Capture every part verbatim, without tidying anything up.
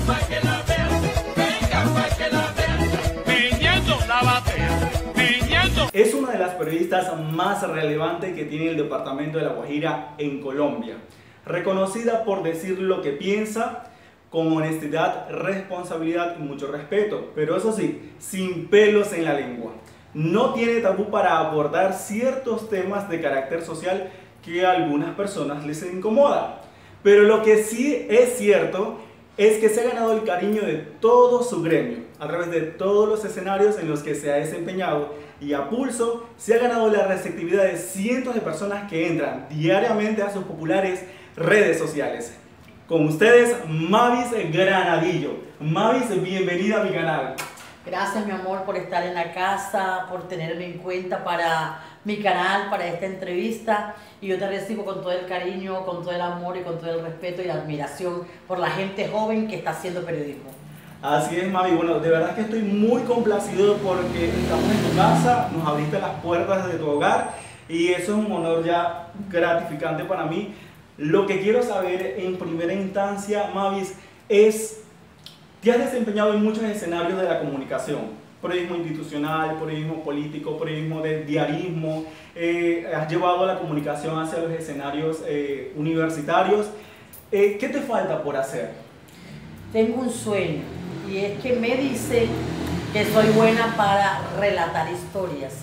pa' que la vean, venga pa' que la vean, meñando la batea, meñando. Es una de las periodistas más relevantes que tiene el departamento de La Guajira en Colombia, reconocida por decir lo que piensa, con honestidad, responsabilidad y mucho respeto, pero eso sí, sin pelos en la lengua. No tiene tabú para abordar ciertos temas de carácter social que a algunas personas les incomoda. Pero lo que sí es cierto es que se ha ganado el cariño de todo su gremio a través de todos los escenarios en los que se ha desempeñado, y a pulso se ha ganado la receptividad de cientos de personas que entran diariamente a sus populares redes sociales. Con ustedes, Mavis Granadillo. Mavis, bienvenida a mi canal. Gracias, mi amor, por estar en la casa, por tenerme en cuenta para mi canal, para esta entrevista. Y yo te recibo con todo el cariño, con todo el amor y con todo el respeto y la admiración por la gente joven que está haciendo periodismo. Así es, Mavi. Bueno, de verdad que estoy muy complacido porque estamos en tu casa, nos abriste las puertas de tu hogar y eso es un honor ya gratificante para mí. Lo que quiero saber en primera instancia, Mavis, es, te has desempeñado en muchos escenarios de la comunicación, periodismo institucional, periodismo político, periodismo de diarismo, eh, has llevado la comunicación hacia los escenarios eh, universitarios. Eh, ¿Qué te falta por hacer? Tengo un sueño y es que me dicen que soy buena para relatar historias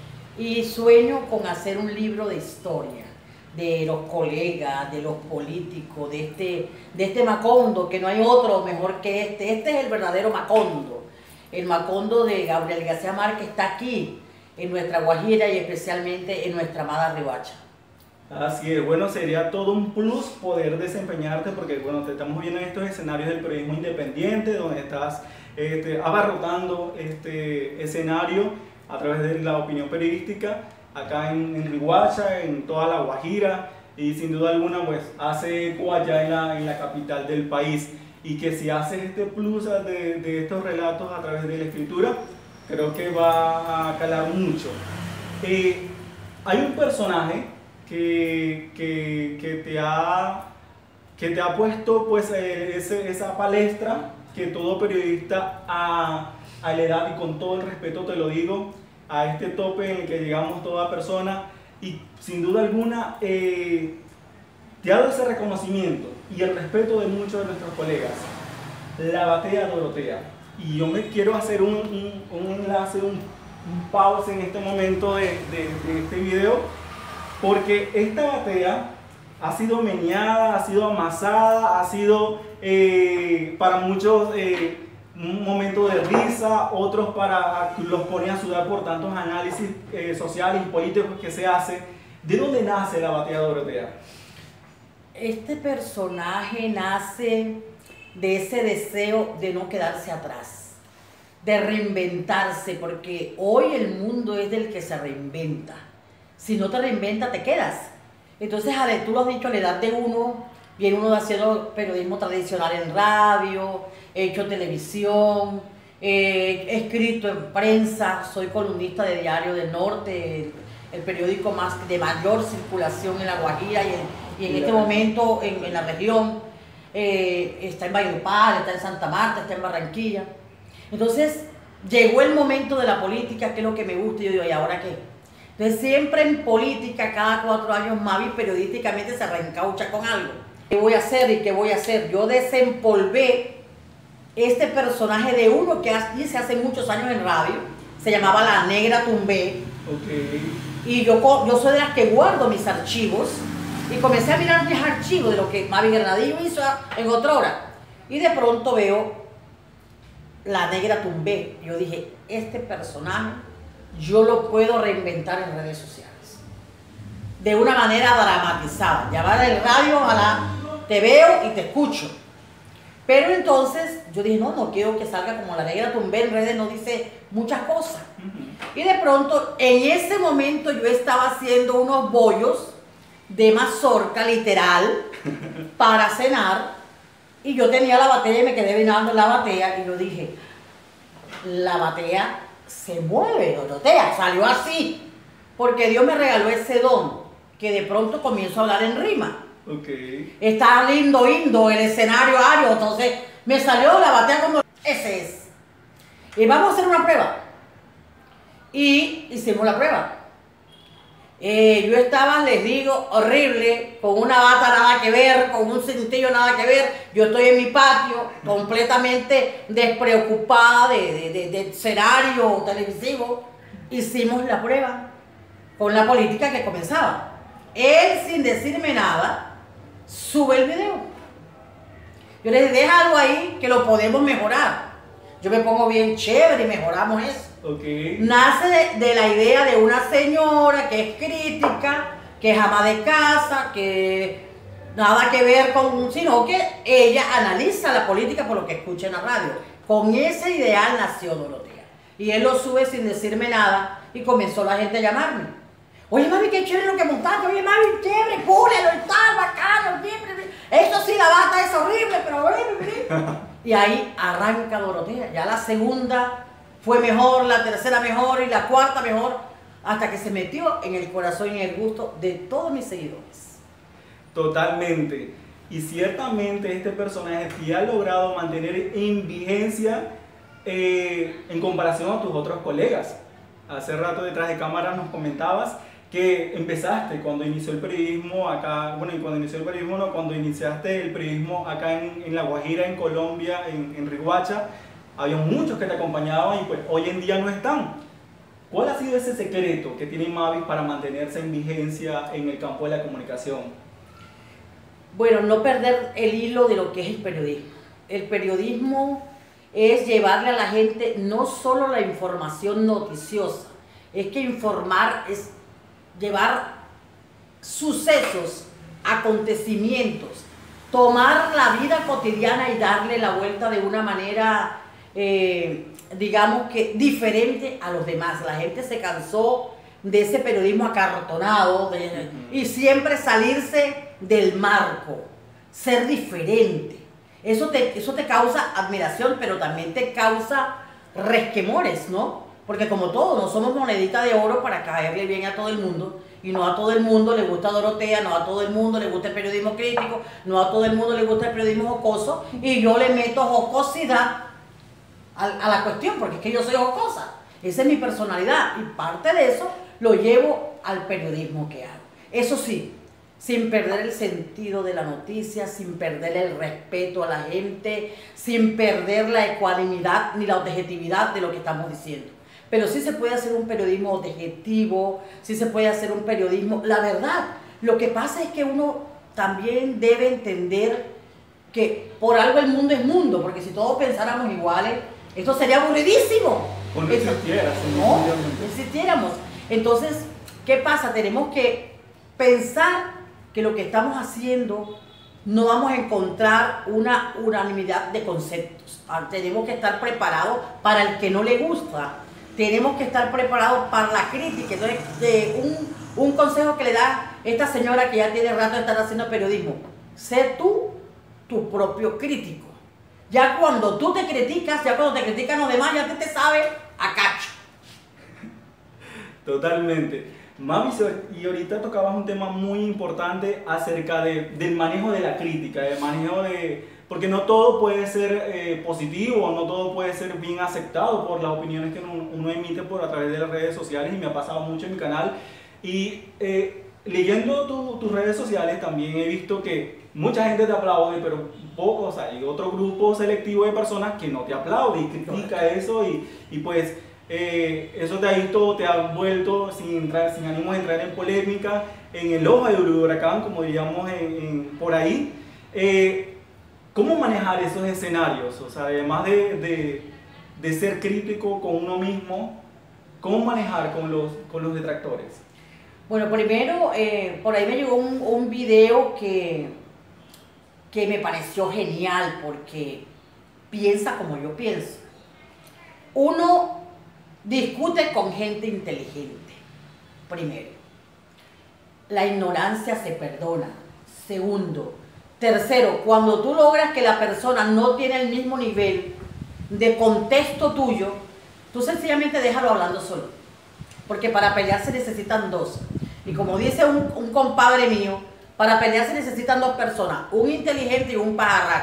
y sueño con hacer un libro de historia de los colegas, de los políticos, de este, de este Macondo, que no hay otro mejor que este. Este es el verdadero Macondo. El Macondo de Gabriel García Márquez está aquí, en nuestra Guajira y especialmente en nuestra amada Riohacha. Así es, bueno, sería todo un plus poder desempeñarte porque, bueno, te estamos viendo en estos escenarios del periodismo independiente, donde estás este, abarrotando este escenario a través de la opinión periodística, acá en, en Riohacha, en toda la Guajira, y sin duda alguna pues hace eco allá en la, en la capital del país, y que si haces este plus de, de estos relatos a través de la escritura, creo que va a calar mucho. Eh, hay un personaje que, que, que, te, ha, que te ha puesto pues eh, ese, esa palestra que todo periodista a, a la edad, y con todo el respeto te lo digo, a este tope en el que llegamos toda persona, y sin duda alguna eh, te ha dado ese reconocimiento y el respeto de muchos de nuestros colegas, la batea Dorotea. Y yo me quiero hacer un, un, un enlace, un, un pause en este momento de, de, de este video, porque esta batea ha sido meneada, ha sido amasada, ha sido eh, para muchos eh, un momento de risa, otros para los pone a sudar por tantos análisis eh, sociales y políticos que se hace. ¿De dónde nace la batea Dorotea? Este personaje nace de ese deseo de no quedarse atrás, de reinventarse, porque hoy el mundo es del que se reinventa. Si no te reinventas, te quedas. Entonces, a ver, tú lo has dicho, a la edad de uno, viene uno haciendo periodismo tradicional en radio, he hecho televisión, eh, he escrito en prensa, soy columnista de Diario del Norte, el, el periódico más de mayor circulación en La Guajira y en, y en este momento en, en la región. Eh, está en Valledupar, está en Santa Marta, está en Barranquilla. Entonces, llegó el momento de la política, que es lo que me gusta, y yo digo, ¿y ahora qué? Entonces, siempre en política, cada cuatro años, Mavi periodísticamente se reencaucha con algo. ¿Qué voy a hacer y qué voy a hacer? Yo desempolvé este personaje de uno que hice hace muchos años en radio, se llamaba La Negra Tumbé. Okay. Y yo, yo soy de las que guardo mis archivos, y comencé a mirar mis archivos de lo que Mavi Granadillo hizo en otra hora. Y de pronto veo La Negra Tumbé. Yo dije, este personaje yo lo puedo reinventar en redes sociales. De una manera dramatizada. Llamar el radio, ojalá te veo y te escucho. Pero entonces yo dije, no, no quiero que salga como La Negra Tumbé, en redes no dice muchas cosas. Uh-huh. Y de pronto, en ese momento yo estaba haciendo unos bollos de mazorca, literal, para cenar, y yo tenía la batea y me quedé mirando la batea, y yo dije, la batea se mueve, Dorotea, salió así, porque Dios me regaló ese don, que de pronto comienzo a hablar en rima. Okay. Está lindo, lindo el escenario ario, entonces Me salió la batea como ese es. Y vamos a hacer una prueba. Y hicimos la prueba. Eh, yo estaba, les digo, horrible, con una bata nada que ver, con un cintillo nada que ver. Yo estoy en mi patio, completamente despreocupada de, de, de, de escenario televisivo. Hicimos la prueba con la política que comenzaba. Él, sin decirme nada, sube el video. Yo le dije, deja algo ahí que lo podemos mejorar. Yo me pongo bien chévere y mejoramos eso. Okay. Nace de, de la idea de una señora que es crítica, que es ama de casa, que nada que ver con, sino que ella analiza la política por lo que escucha en la radio. Con ese ideal nació Dorotea. Y él lo sube sin decirme nada y comenzó la gente a llamarme. Oye, mami, qué chévere lo que montaste. Oye, mami, chévere, púlelo y tal, bacano, siempre. Eso sí, la bata es horrible, pero bueno. Y ahí arranca Dorotea. Ya la segunda fue mejor, la tercera mejor y la cuarta mejor, hasta que se metió en el corazón y en el gusto de todos mis seguidores. Totalmente. Y ciertamente este personaje te ha logrado mantener en vigencia eh, en comparación a tus otros colegas. Hace rato detrás de cámara nos comentabas que empezaste cuando inició el periodismo acá, bueno, y cuando inició el periodismo, no, cuando iniciaste el periodismo acá en, en La Guajira, en Colombia, en, en Riohacha, había muchos que te acompañaban y pues hoy en día no están. ¿Cuál ha sido ese secreto que tiene Mavis para mantenerse en vigencia en el campo de la comunicación? Bueno, no perder el hilo de lo que es el periodismo. El periodismo es llevarle a la gente no solo la información noticiosa, es que informar es llevar sucesos, acontecimientos, tomar la vida cotidiana y darle la vuelta de una manera, eh, digamos que diferente a los demás. La gente se cansó de ese periodismo acartonado de, y siempre salirse del marco, ser diferente. Eso te, eso te causa admiración, pero también te causa resquemores, ¿no? Porque como todos, no somos monedita de oro para caerle bien a todo el mundo, y no a todo el mundo le gusta Dorotea, no a todo el mundo le gusta el periodismo crítico, no a todo el mundo le gusta el periodismo jocoso, y yo le meto jocosidad a, a la cuestión, porque es que yo soy jocosa. Esa es mi personalidad, y parte de eso lo llevo al periodismo que hago. Eso sí, sin perder el sentido de la noticia, sin perder el respeto a la gente, sin perder la ecuanimidad ni la objetividad de lo que estamos diciendo. Pero sí se puede hacer un periodismo objetivo, sí se puede hacer un periodismo... La verdad, lo que pasa es que uno también debe entender que por algo el mundo es mundo, porque si todos pensáramos iguales, esto sería aburridísimo. O no existiera. No, no existiéramos. Entonces, ¿qué pasa? Tenemos que pensar que lo que estamos haciendo no vamos a encontrar una unanimidad de conceptos. Tenemos que estar preparados para el que no le gusta. Tenemos que estar preparados para la crítica. Entonces, de un, un consejo que le da esta señora que ya tiene rato de estar haciendo periodismo: sé tú tu propio crítico. Ya cuando tú te criticas, ya cuando te critican los demás, ya te, te sabe a cacho. Totalmente. Mavis, y ahorita tocabas un tema muy importante acerca de, del manejo de la crítica, del manejo de... Porque no todo puede ser eh, positivo, no todo puede ser bien aceptado por las opiniones que uno, uno emite por a través de las redes sociales, y me ha pasado mucho en mi canal. Y eh, leyendo tu, tus redes sociales también he visto que mucha gente te aplaude, pero poco, o sea, hay otro grupo selectivo de personas que no te aplaude y critica eso, y, y pues... Eh, eso te ha visto, te ha vuelto sin, entrar, sin ánimo de entrar en polémica, en el ojo del huracán, como diríamos en, en, por ahí. Eh, ¿Cómo manejar esos escenarios? O sea, además de, de, de ser crítico con uno mismo, ¿cómo manejar con los, con los detractores? Bueno, primero, eh, por ahí me llegó un, un video que, que me pareció genial, porque piensa como yo pienso. Uno discute con gente inteligente, primero. La ignorancia se perdona. Segundo. Tercero, cuando tú logras que la persona no tiene el mismo nivel de contexto tuyo, tú sencillamente déjalo hablando solo. Porque para pelear se necesitan dos. Y como dice un, un compadre mío, para pelear se necesitan dos personas, un inteligente y un pajarraco.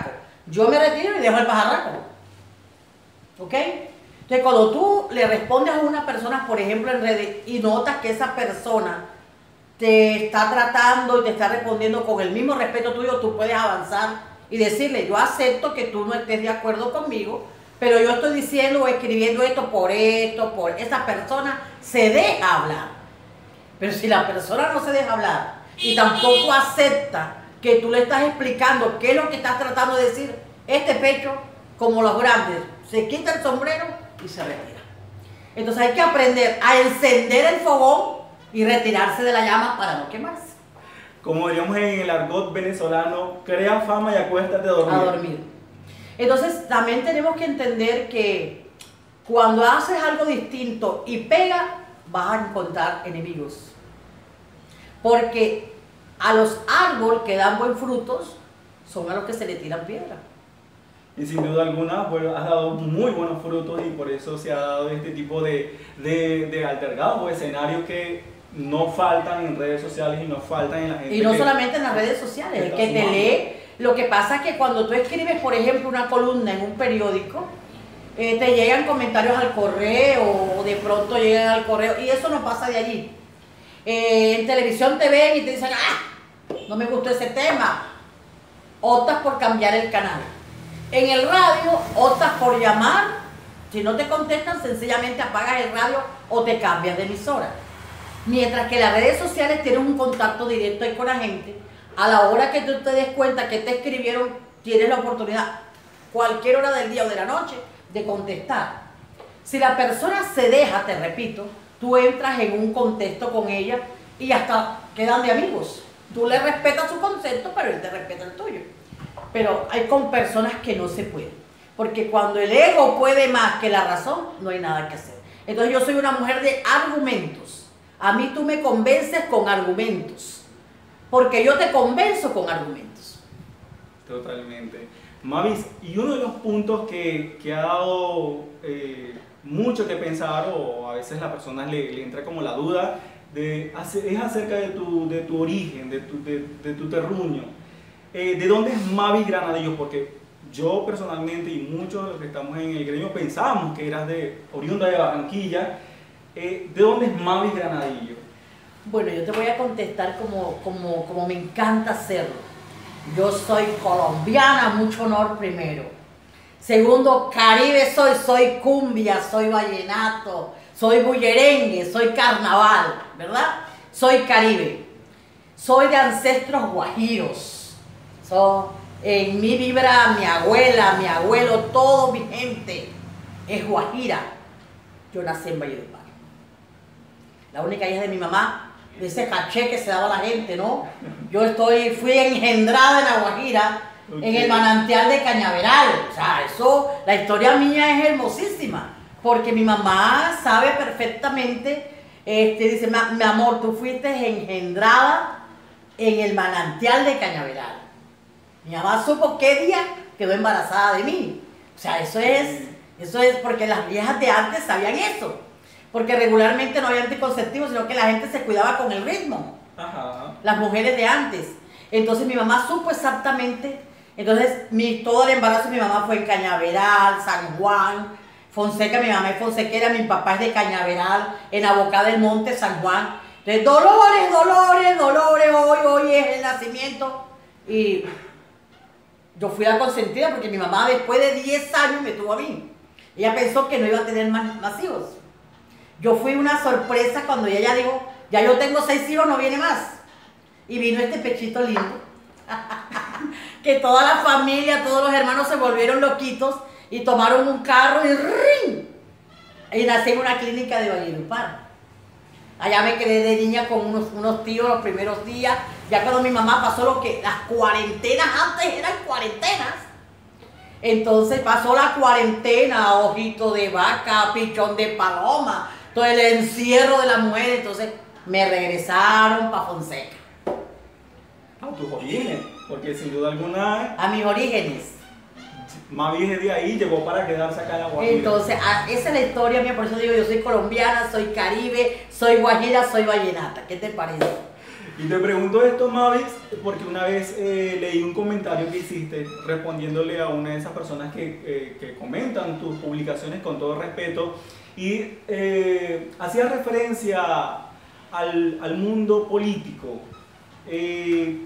Yo me retiro y dejo el pajarraco. ¿Ok? Entonces, cuando tú le respondes a una persona, por ejemplo, en redes, y notas que esa persona te está tratando y te está respondiendo con el mismo respeto tuyo, tú puedes avanzar y decirle, yo acepto que tú no estés de acuerdo conmigo, pero yo estoy diciendo o escribiendo esto por esto, por esa persona se deja hablar. Pero si la persona no se deja hablar y tampoco acepta que tú le estás explicando qué es lo que estás tratando de decir, este pecho, como los grandes, se quita el sombrero y se retira. Entonces hay que aprender a encender el fogón y retirarse de la llama para no quemarse. Como diríamos en el argot venezolano, crea fama y acuéstate a dormir. A dormir. Entonces también tenemos que entender que cuando haces algo distinto y pega, vas a encontrar enemigos. Porque a los árboles que dan buen frutos son a los que se le tiran piedra. Y sin duda alguna, bueno, has dado muy buenos frutos y por eso se ha dado este tipo de, de, de altercados o escenarios que no faltan en redes sociales y no faltan en la gente. Y no que, solamente en las redes sociales, el que te sumando. lee. Lo que pasa es que cuando tú escribes, por ejemplo, una columna en un periódico, eh, te llegan comentarios al correo o de pronto llegan al correo y eso no pasa de allí. Eh, en televisión te ven y te dicen, ah, no me gustó ese tema, optas por cambiar el canal. En el radio optas por llamar, si no te contestan sencillamente apagas el radio o te cambias de emisora. Mientras que las redes sociales tienen un contacto directo ahí con la gente, a la hora que tú te des cuenta que te escribieron, tienes la oportunidad, cualquier hora del día o de la noche, de contestar. Si la persona se deja, te repito, tú entras en un contexto con ella y hasta quedan de amigos. Tú le respetas su concepto, pero él te respeta el tuyo. Pero hay con personas que no se puede. Porque cuando el ego puede más que la razón, no hay nada que hacer. Entonces yo soy una mujer de argumentos. A mí tú me convences con argumentos. Porque yo te convenzo con argumentos. Totalmente. Mavis, y uno de los puntos que, que ha dado eh, mucho que pensar, o a veces a la persona le, le entra como la duda, de, es acerca de tu, de tu origen, de tu, de, de tu terruño. Eh, ¿De dónde es Mavis Granadillo? Porque yo personalmente y muchos de los que estamos en el gremio pensábamos que eras de oriunda de Barranquilla. Eh, ¿De dónde es Mavis Granadillo? Bueno, yo te voy a contestar como, como, como me encanta hacerlo. Yo soy colombiana, mucho honor primero. Segundo, Caribe soy, soy cumbia, soy vallenato, soy bullerengue, soy carnaval, ¿verdad? Soy Caribe. Soy de ancestros guajiros. So, en mi vibra mi abuela, mi abuelo, todo mi gente es guajira. Yo nací en Valledupar. La única hija de mi mamá, de ese caché que se daba a la gente, ¿no? Yo estoy, fui engendrada en la Guajira, okay, en el manantial de Cañaveral. O sea, eso, la historia mía es hermosísima, porque mi mamá sabe perfectamente, este, dice, mi amor, tú fuiste engendrada en el manantial de Cañaveral. Mi mamá supo qué día quedó embarazada de mí. O sea, eso es, eso es porque las viejas de antes sabían eso. Porque regularmente no había anticonceptivos, sino que la gente se cuidaba con el ritmo. Ajá. Las mujeres de antes. Entonces mi mamá supo exactamente. Entonces mi, todo el embarazo de mi mamá fue en Cañaveral, San Juan, Fonseca. Mi mamá es fonsequera, mi papá es de Cañaveral, en Abocá del Monte, San Juan. Entonces, Dolores, Dolores, Dolores, hoy, hoy es el nacimiento. Y yo fui la consentida porque mi mamá después de diez años me tuvo a mí. Ella pensó que no iba a tener más, más hijos. Yo fui una sorpresa cuando ella dijo, ya yo tengo seis hijos, no viene más. Y vino este pechito lindo. Que toda la familia, todos los hermanos se volvieron loquitos y tomaron un carro y ¡ring! Y nací en una clínica de Valledupar. Allá me quedé de niña con unos, unos tíos los primeros días. Ya cuando mi mamá pasó lo que las cuarentenas, antes eran cuarentenas. Entonces pasó la cuarentena, ojito de vaca, pichón de paloma, todo el encierro de la mujer, entonces me regresaron para Fonseca. A tus orígenes, porque sin duda alguna... A mis orígenes. Mavis es de ahí, llegó para quedarse acá en la Guajira. Entonces, esa es la historia mía, por eso digo, yo soy colombiana, soy Caribe, soy Guajira, soy vallenata. ¿Qué te parece? Y te pregunto esto, Mavis, porque una vez eh, leí un comentario que hiciste respondiéndole a una de esas personas que, eh, que comentan tus publicaciones con todo respeto y eh, hacía referencia al, al mundo político. Eh,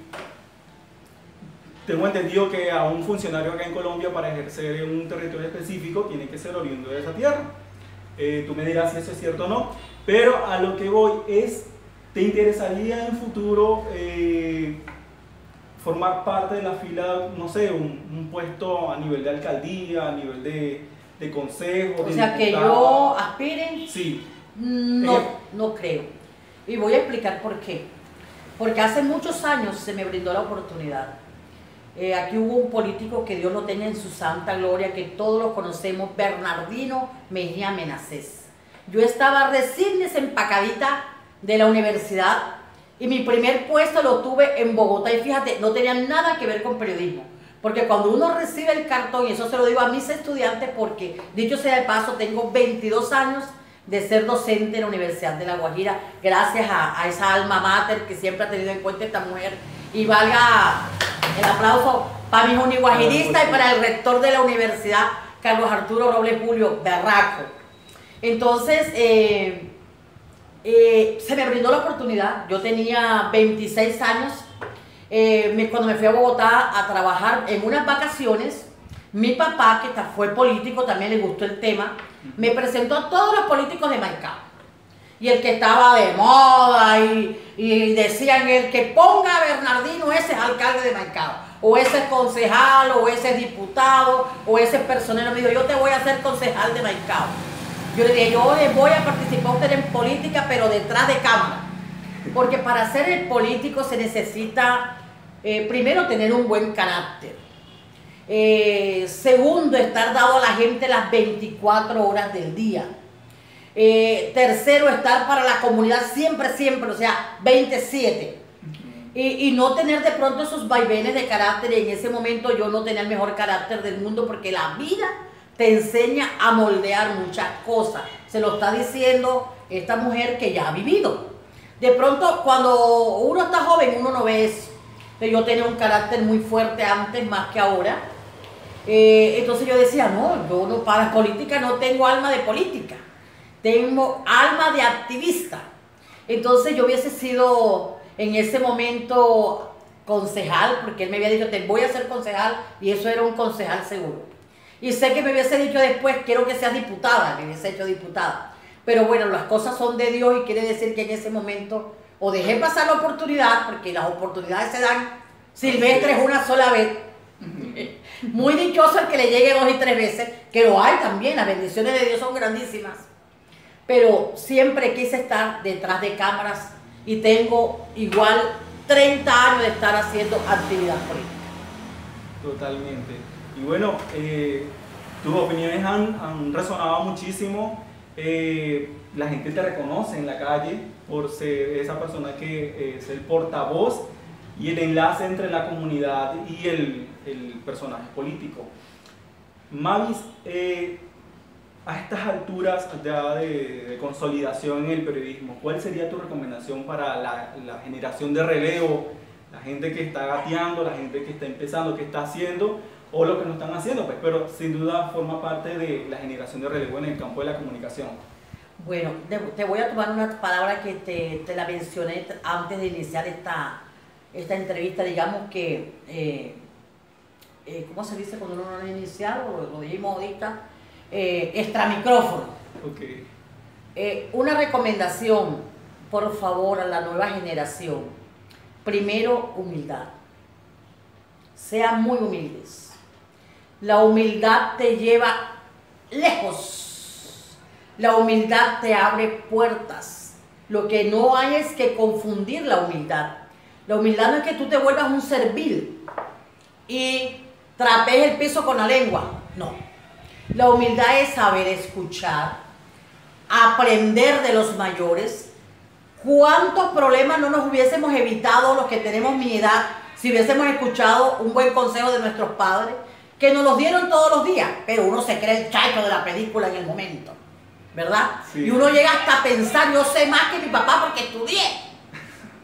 tengo entendido que a un funcionario acá en Colombia para ejercer en un territorio específico tiene que ser oriundo de esa tierra. Eh, tú me dirás si eso es cierto o no, pero a lo que voy es... ¿Te interesaría en futuro eh, formar parte de la fila, no sé, un, un puesto a nivel de alcaldía, a nivel de, de consejo? O de sea, que diputado? yo aspire, Sí. no, no creo. Y voy a explicar por qué. Porque hace muchos años se me brindó la oportunidad. Eh, aquí hubo un político que Dios lo tenga en su santa gloria, que todos lo conocemos, Bernardino Mejía Menacés. Yo estaba recién desempacadita de la universidad y mi primer puesto lo tuve en Bogotá y fíjate, no tenía nada que ver con periodismo, porque cuando uno recibe el cartón, y eso se lo digo a mis estudiantes porque dicho sea de paso, tengo veintidós años de ser docente en la Universidad de La Guajira, gracias a, a esa alma mater que siempre ha tenido en cuenta esta mujer, y valga el aplauso para mis uniguajiristas y para el rector de la universidad, Carlos Arturo Robles Julio Berraco. Entonces, eh, Eh, se me brindó la oportunidad. Yo tenía veintiséis años eh, me, cuando me fui a Bogotá a trabajar en unas vacaciones. Mi papá, que fue político, también le gustó el tema, me presentó a todos los políticos de Maicao y el que estaba de moda y, y decían el que ponga a Bernardino, ese es alcalde de Maicao, o ese es concejal, o ese es diputado, o ese es personero. Me dijo, yo te voy a hacer concejal de Maicao. Yo le dije, yo voy a participar usted en política, pero detrás de cámara. Porque para ser el político se necesita, eh, primero, tener un buen carácter. Eh, segundo, estar dado a la gente las veinticuatro horas del día. Eh, tercero, estar para la comunidad siempre, siempre, o sea, veintisiete. Y, y no tener de pronto esos vaivenes de carácter. Y en ese momento yo no tenía el mejor carácter del mundo porque la vida te enseña a moldear muchas cosas. Se lo está diciendo esta mujer que ya ha vivido. De pronto, cuando uno está joven, uno no ve eso. Pero yo tenía un carácter muy fuerte antes, más que ahora. Eh, entonces yo decía, no, yo no, para la política no tengo alma de política. Tengo alma de activista. Entonces yo hubiese sido en ese momento concejal, porque él me había dicho, te voy a ser concejal, y eso era un concejal seguro. Y sé que me hubiese dicho después, quiero que seas diputada, me hubiese hecho diputada. Pero bueno, las cosas son de Dios y quiere decir que en ese momento o dejé pasar la oportunidad, porque las oportunidades se dan silvestres una sola vez. Muy dichoso el que le llegue dos y tres veces, que lo hay también, las bendiciones de Dios son grandísimas. Pero siempre quise estar detrás de cámaras y tengo igual treinta años de estar haciendo actividad política. Totalmente. Y bueno, eh, tus opiniones han, han resonado muchísimo. Eh, la gente te reconoce en la calle por ser esa persona que es el portavoz y el enlace entre la comunidad y el, el personaje político. Mavis, eh, a estas alturas ya de, de consolidación en el periodismo, ¿cuál sería tu recomendación para la, la generación de relevo? La gente que está gateando, la gente que está empezando, que está haciendo, o lo que no están haciendo, pues, pero sin duda forma parte de la generación de relevo en el campo de la comunicación. Bueno, te voy a tomar una palabra que te, te la mencioné antes de iniciar esta, esta entrevista, digamos que, eh, eh, ¿cómo se dice cuando uno no ha iniciado? Lo dijimos ahorita, eh, extramicrófono. Okay. Eh, una recomendación, por favor, a la nueva generación. Primero, humildad. Sean muy humildes. La humildad te lleva lejos. La humildad te abre puertas. Lo que no hay es que confundir la humildad. La humildad no es que tú te vuelvas un servil y trapees el piso con la lengua. No. La humildad es saber escuchar, aprender de los mayores. ¿Cuántos problemas no nos hubiésemos evitado los que tenemos mi edad si hubiésemos escuchado un buen consejo de nuestros padres? Que nos los dieron todos los días, pero uno se cree el chacho de la película en el momento, ¿verdad? Sí. Y uno llega hasta a pensar, yo sé más que mi papá porque estudié.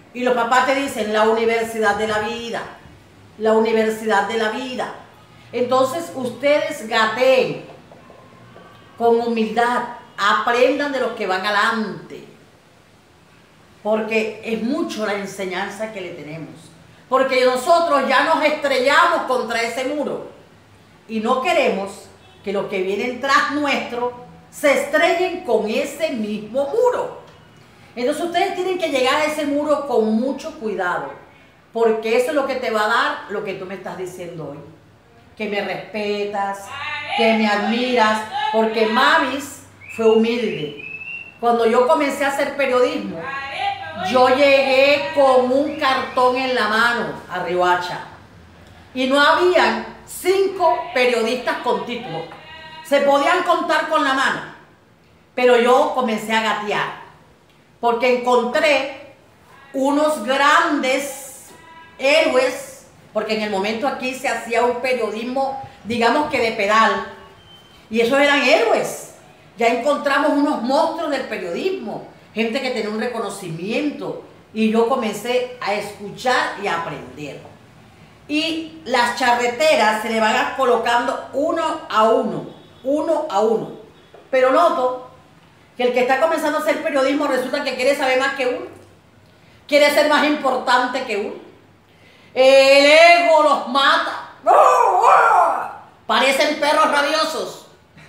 Y los papás te dicen la universidad de la vida, la universidad de la vida. Entonces ustedes gateen con humildad, aprendan de los que van adelante, porque es mucho la enseñanza que le tenemos. Porque nosotros ya nos estrellamos contra ese muro y no queremos que los que vienen tras nuestro se estrellen con ese mismo muro. Entonces ustedes tienen que llegar a ese muro con mucho cuidado, porque eso es lo que te va a dar lo que tú me estás diciendo hoy. Que me respetas, que me admiras, porque Mavis fue humilde. Cuando yo comencé a hacer periodismo, yo llegué con un cartón en la mano a Riohacha y no habían cinco periodistas con título. Se podían contar con la mano, pero yo comencé a gatear porque encontré unos grandes héroes, porque en el momento aquí se hacía un periodismo, digamos que de pedal, y esos eran héroes. Ya encontramos unos monstruos del periodismo, gente que tenía un reconocimiento, y yo comencé a escuchar y a aprender. Y las charreteras se le van colocando uno a uno, uno a uno. Pero noto que el que está comenzando a hacer periodismo resulta que quiere saber más que uno, quiere ser más importante que uno. El ego los mata. Parecen perros rabiosos.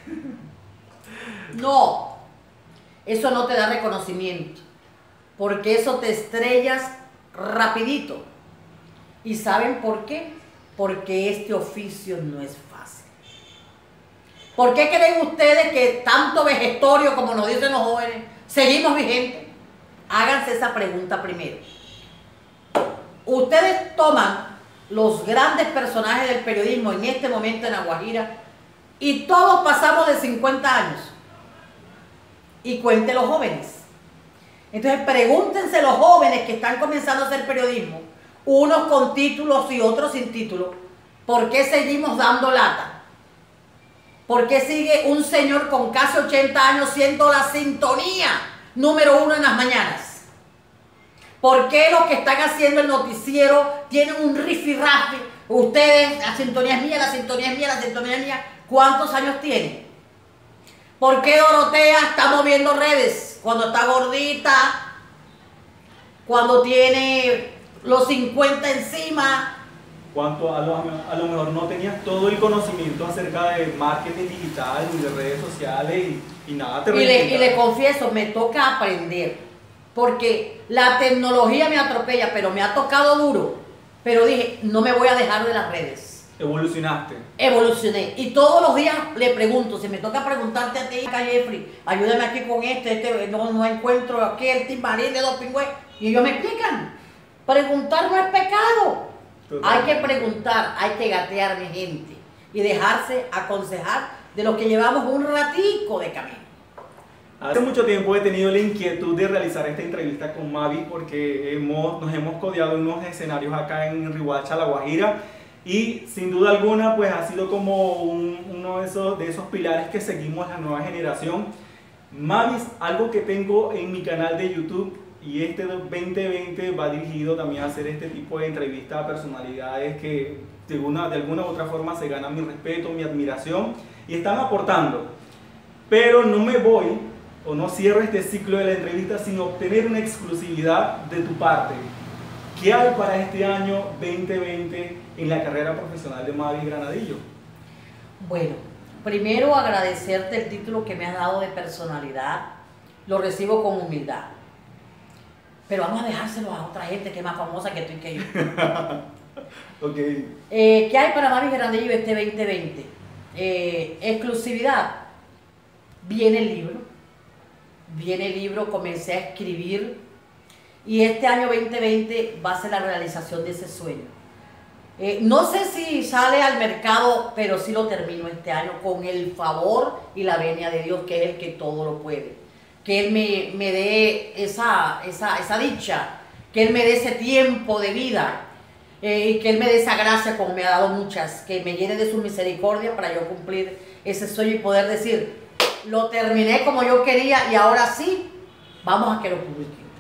No, eso no te da reconocimiento, porque eso te estrellas rapidito. ¿Y saben por qué? Porque este oficio no es fácil. ¿Por qué creen ustedes que tanto vejestorio, como nos dicen los jóvenes, seguimos vigentes? Háganse esa pregunta primero. Ustedes toman los grandes personajes del periodismo en este momento en La Guajira y todos pasamos de cincuenta años. Y cuenten los jóvenes. Entonces pregúntense los jóvenes que están comenzando a hacer periodismo, unos con títulos y otros sin títulos, ¿por qué seguimos dando lata? ¿Por qué sigue un señor con casi ochenta años siendo la sintonía número uno en las mañanas? ¿Por qué los que están haciendo el noticiero tienen un rifirrafe? Ustedes, la sintonía es mía, la sintonía es mía, la sintonía es mía. ¿Cuántos años tienen? ¿Por qué Dorotea está moviendo redes cuando está gordita, cuando tiene los cincuenta encima? ¿Cuánto a lo, a lo mejor no tenías todo el conocimiento acerca de marketing digital y de redes sociales y, y nada te y le, y le confieso, me toca aprender, porque la tecnología me atropella, pero me ha tocado duro. Pero dije, no me voy a dejar de las redes. Evolucionaste. Evolucioné. Y todos los días le pregunto, si me toca preguntarte a ti, acá Jeffrey, ayúdame aquí con este, este no, no encuentro aquí el timbarín de dos pingües. Y ellos me explican. Preguntar no es pecado. Total. Hay que preguntar, hay que gatear, mi gente. Y dejarse aconsejar de lo que llevamos un ratico de camino. Hace mucho tiempo he tenido la inquietud de realizar esta entrevista con Mavis porque hemos, nos hemos codeado en unos escenarios acá en Riohacha, La Guajira. Y sin duda alguna pues ha sido como un, uno de esos, de esos pilares que seguimos la nueva generación. Mavis, algo que tengo en mi canal de YouTube, y este veinte veinte va dirigido también a hacer este tipo de entrevistas a personalidades que de alguna, de alguna u otra forma se ganan mi respeto, mi admiración y están aportando. Pero no me voy o no cierro este ciclo de la entrevista sin obtener una exclusividad de tu parte. ¿Qué hay para este año veinte veinte en la carrera profesional de Mavis Granadillo? Bueno, primero agradecerte el título que me has dado de personalidad, lo recibo con humildad. Pero vamos a dejárselo a otra gente que es más famosa que tú y que yo. Okay. Eh, ¿Qué hay para Mavis Granadillo este veinte veinte? Eh, exclusividad. Viene el libro, viene el libro, comencé a escribir. Y este año veinte veinte va a ser la realización de ese sueño. Eh, no sé si sale al mercado, pero sí lo termino este año con el favor y la venia de Dios, que es el que todo lo puede. Que Él me, me dé esa, esa, esa dicha, que Él me dé ese tiempo de vida eh, y que Él me dé esa gracia como me ha dado muchas, que me llene de su misericordia para yo cumplir ese sueño y poder decir, lo terminé como yo quería y ahora sí, vamos a que lo publiquen.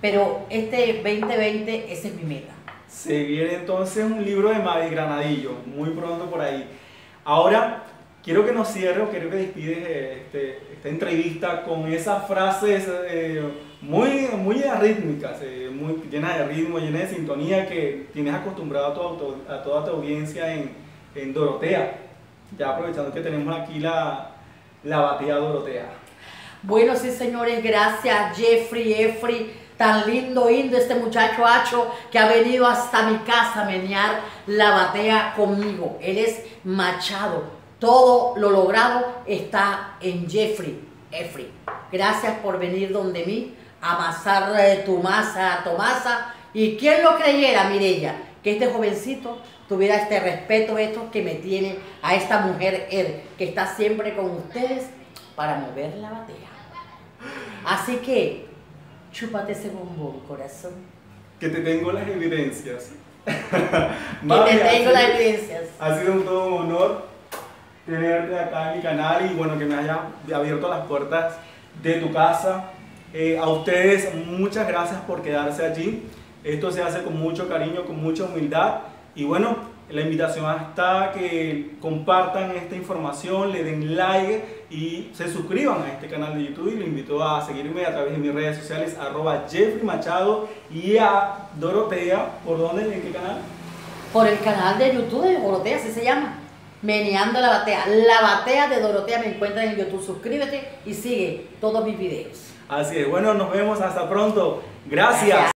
pero este veinte veinte, esa es mi meta. Se viene entonces un libro de Mavi Granadillo, muy pronto por ahí. Ahora, quiero que nos cierre, o quiero que despides eh, este, esta entrevista con esas frases eh, muy, muy rítmicas, eh, muy llenas de ritmo, llenas de sintonía que tienes acostumbrado a, tu, auto- a toda tu audiencia en, en Dorotea. Ya aprovechando que tenemos aquí la, la batea Dorotea. Bueno, sí, señores, gracias Jeffrey, Efri, tan lindo, lindo este muchacho Hacho que ha venido hasta mi casa a menear la batea conmigo. Él es Machado. Todo lo logrado está en Jeffrey, Efri. Gracias por venir donde mí, amasar eh, tu masa, tu masa. Y quién lo creyera, Mireya, que este jovencito tuviera este respeto, esto que me tiene a esta mujer er, que está siempre con ustedes para mover la batea. Así que, chúpate ese bombón, corazón. Que te tengo las evidencias. Que Mavi, te ha tengo sido- las evidencias. Ha sido un todo un honor tenerte acá en mi canal y bueno, que me haya abierto las puertas de tu casa. Eh, a ustedes muchas gracias por quedarse allí. Esto se hace con mucho cariño, con mucha humildad y bueno, la invitación está que compartan esta información, le den like y se suscriban a este canal de YouTube y lo invito a seguirme a través de mis redes sociales arroba Jeffrey Machado y a Dorotea. ¿Por dónde? ¿En qué canal? Por el canal de YouTube de Dorotea, así se llama. Meneando la batea. La batea de Dorotea me encuentran en YouTube. Suscríbete y sigue todos mis videos. Así es, bueno, nos vemos hasta pronto. Gracias. Gracias.